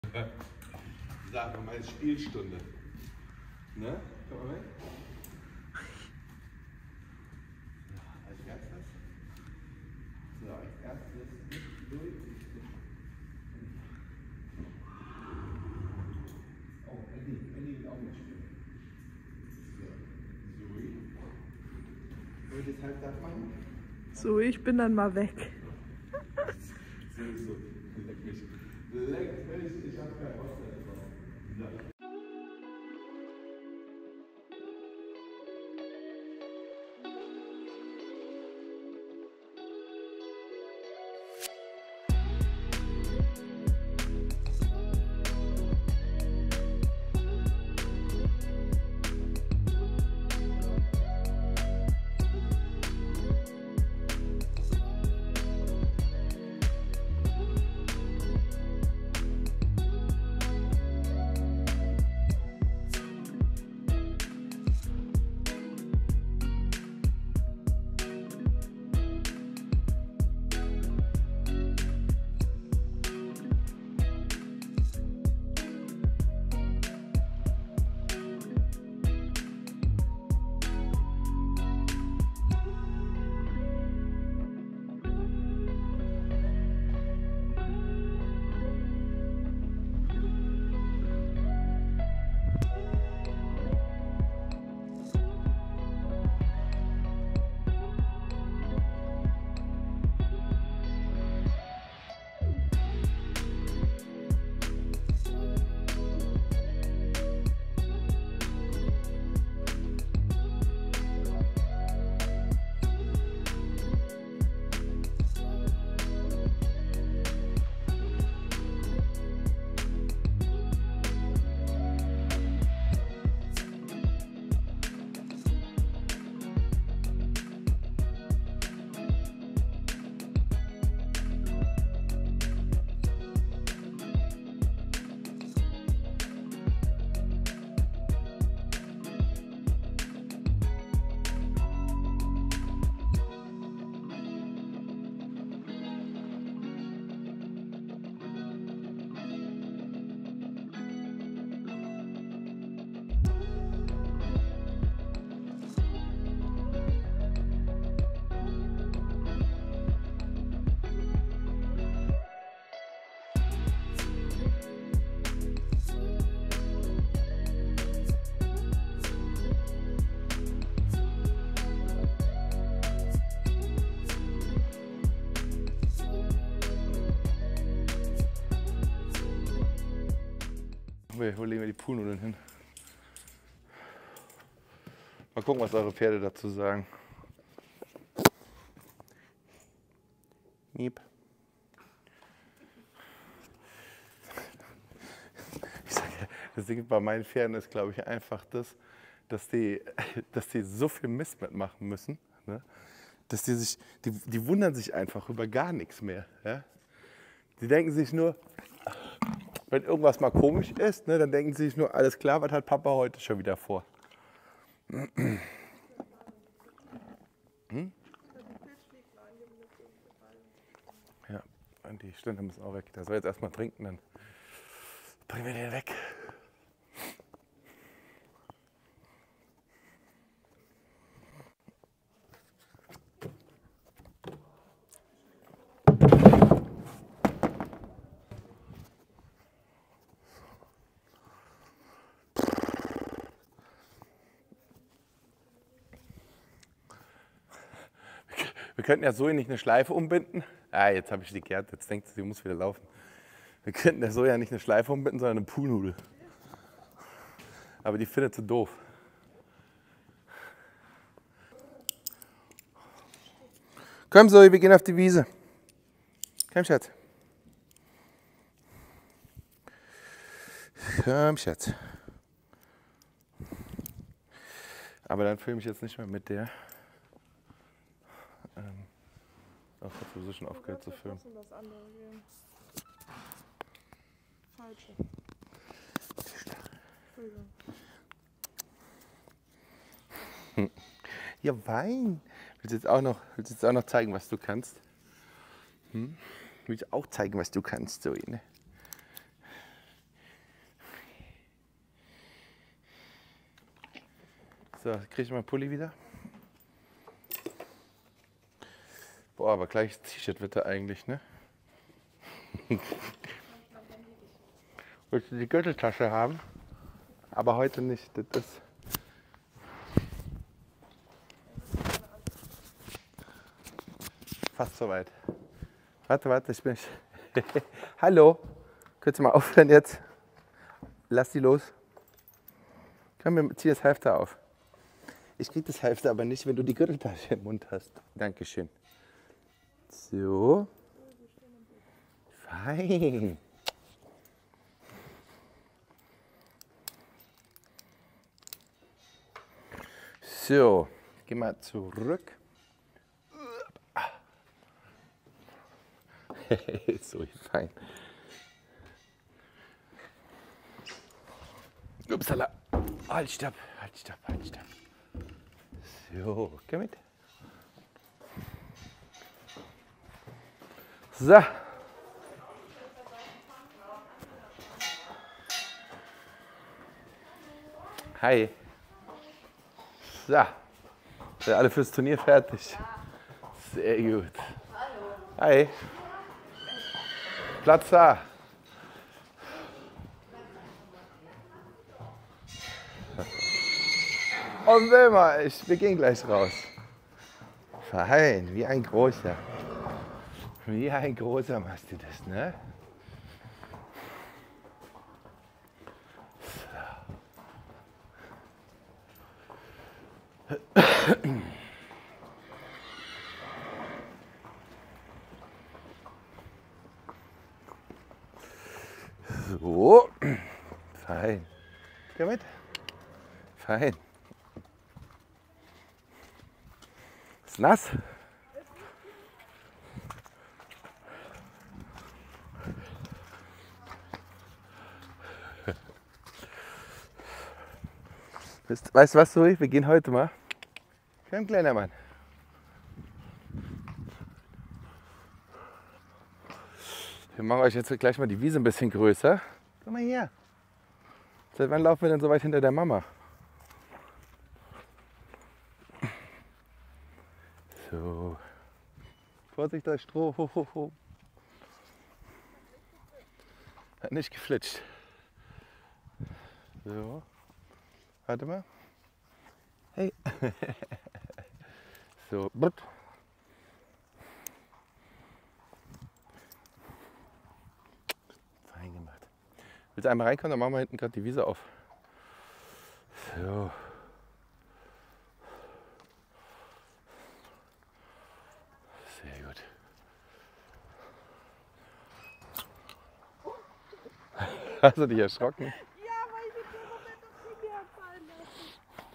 Sag mal, meine Spielstunde. Ne? Komm mal weg. Als erstes. So, als erstes nicht durch. Oh, Eddie will auch mitspielen. So, Zoe. Soll ich das halb das machen? So, ich bin dann mal weg. So, leck mich. Leck mich, ich hab kein Auszeit drauf. So. Wo legen wir die Poolnudeln hin? Mal gucken, was eure Pferde dazu sagen. Miep. Ich sage, das Ding bei meinen Pferden ist, glaube ich, einfach das, dass die so viel Mist mitmachen müssen, ne? Dass die wundern sich einfach über gar nichts mehr. Ja? Die denken sich nur, wenn irgendwas mal komisch ist, ne, dann denken sie sich nur, alles klar, was hat Papa heute schon wieder vor? Hm? Ja, und die Stände müssen auch weg. Der soll jetzt erstmal trinken, dann bringen wir den weg. Wir könnten ja Zoe nicht eine Schleife umbinden. Ah, jetzt habe ich die Gerd, jetzt denkt sie muss wieder laufen. Wir könnten der Zoe ja nicht eine Schleife umbinden, sondern eine Poolnudel. Aber die findet sie doof. Komm Zoe, wir gehen auf die Wiese. Komm Schatz. Komm Schatz. Aber dann filme ich jetzt nicht mehr mit der. Auch hat sowieso schon aufgehört zu filmen. Das andere gehen. Falsche. Ja, Wein. Willst du jetzt auch noch zeigen, was du kannst? Willst du auch zeigen, was du kannst, Zoe? Ne? So, kriege ich meinen Pulli wieder? Boah, aber gleiches T-Shirt wird er eigentlich, ne? Willst du die Gürteltasche haben? Aber heute nicht. Das ist fast soweit. Warte, ich bin. Hallo? Könnt ihr mal aufhören jetzt? Lass die los. Komm, wir ziehen das Halfter auf. Ich krieg das Halfter aber nicht, wenn du die Gürteltasche im Mund hast. Dankeschön. So. Fein. So, geh mal zurück. So fein. Upsala. Halt, stopp. So, geh mit. So. Hi. So. Sind alle fürs Turnier fertig? Sehr gut. Hi. Platz da. Und Wilma, wir gehen gleich raus. Fein, wie ein großer. Wie ein großer machst du das, ne? So. Fein. Komm mit. Fein. Ist nass. Weißt du was, Zoe? Wir gehen heute mal. Komm, kleiner Mann. Wir machen euch jetzt gleich mal die Wiese ein bisschen größer. Komm mal her. Seit wann laufen wir denn so weit hinter der Mama? So. Vorsicht, da ist Stroh. Ho, ho, ho. Hat nicht geflitscht. So. Warte mal. Hey. So. Brutt. Fein gemacht. Willst du einmal reinkommen, dann machen wir hinten gerade die Wiese auf. So. Sehr gut. Hast du dich erschrocken? Ja, weil ich in dem Moment das Handy fallen lassen.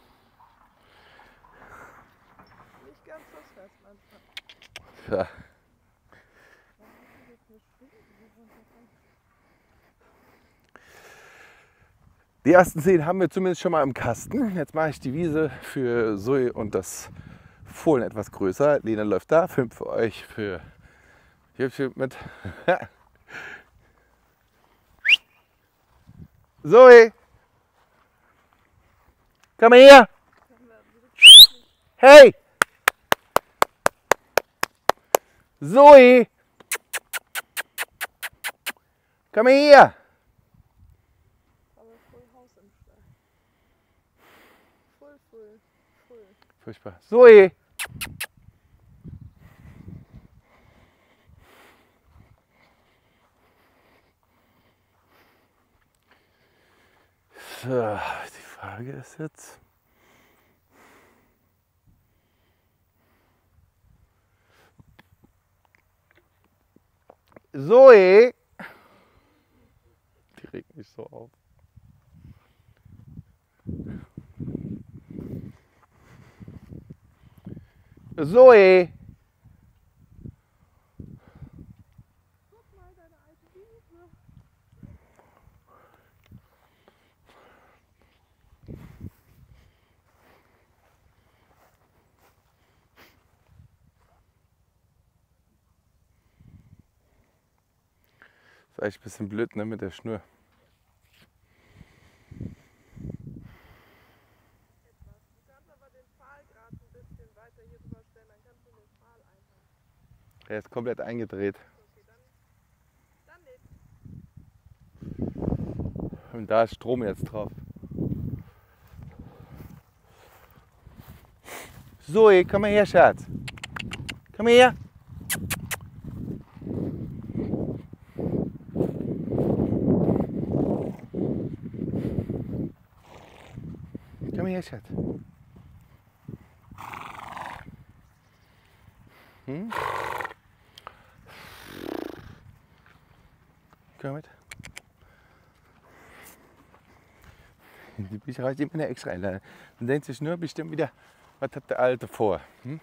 Nicht ganz so fest manchmal. Ja. Die ersten 10 haben wir zumindest schon mal im Kasten. Jetzt mache ich die Wiese für Zoe und das Fohlen etwas größer. Lena läuft da, 5 für euch, für Hübsch mit. Zoe! Komm mal her! Hey! Zoe! Komm mal her! Aber voll Haus im Stall. Voll. Furchtbar. Zoe! So, die Frage ist jetzt. Zoe! Die regt mich so auf. Zoe! Guck mal, deine alte Wiese. Ist eigentlich ein bisschen blöd, ne, mit der Schnur. Etwas. Du kannst Er ist komplett eingedreht. Dann nicht. Und da ist Strom jetzt drauf. Zoe, komm mal her, Schatz. Komm her. Komm her, Schatz. Hm? Komm mit. Die Bücherei ist immer eine extra Einladung. Man denkt sich nur bestimmt wieder, was hat der Alte vor? Hm?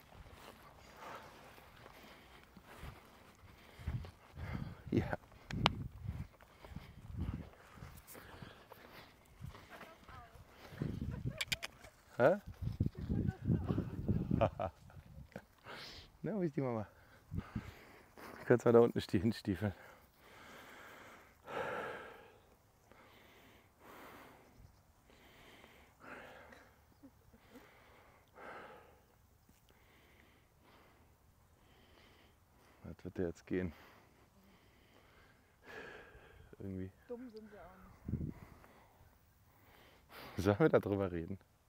Ja. Hä? Na, wo ist die Mama? Du kannst mal da unten hinstiefeln. Was wird der jetzt gehen? Irgendwie. Dumm sind sie auch nicht. Sollen wir darüber reden?